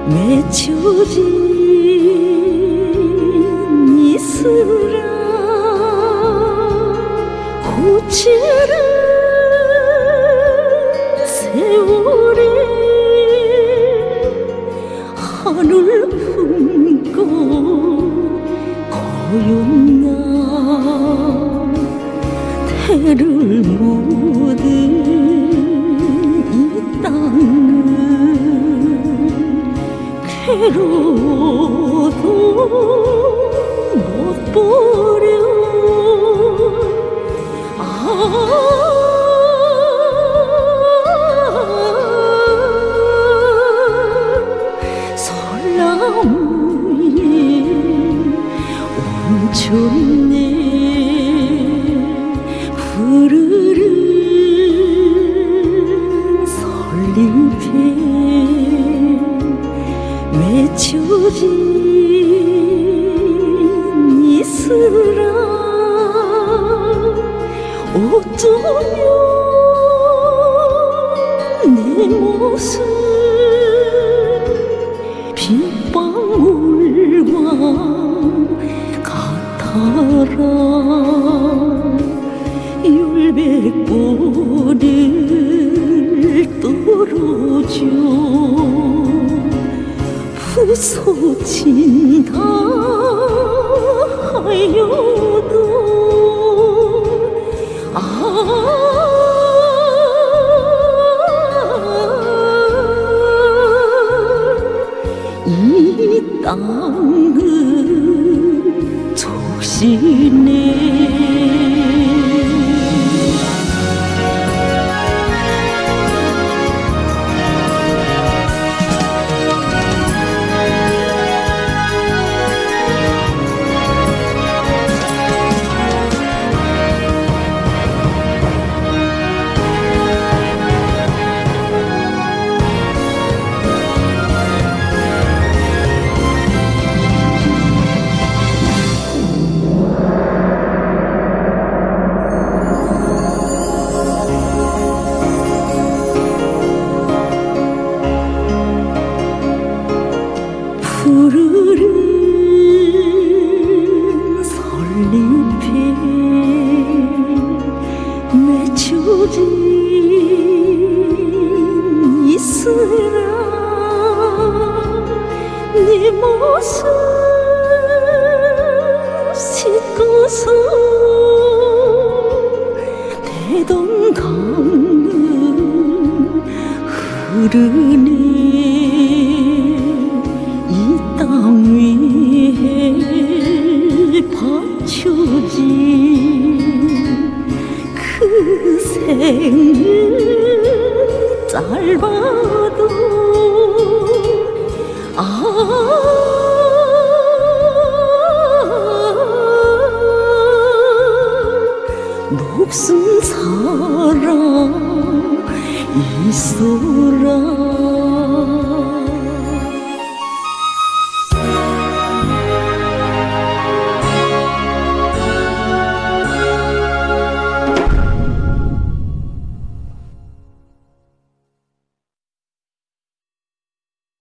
맺혀진 이슬아 고치는 세월에 하늘 품고 고요나 태를 묻은 이 땅은 괴로워도 못 버려. 설나무 위에 멈췄네. 푸르른 설잎에 맺혀진 이슬아 어쩌면 내 모습 빗방울과 같아라. 열백보를 떨어져 부서진다 하여도 이 땅은 적시네. 푸르른 설잎에 맺혀진 이슬아 네 모습 씻고서 대동강은 흐르네. 땅 위에 받쳐진 그 생을 짧아도 목숨 살아 있어라.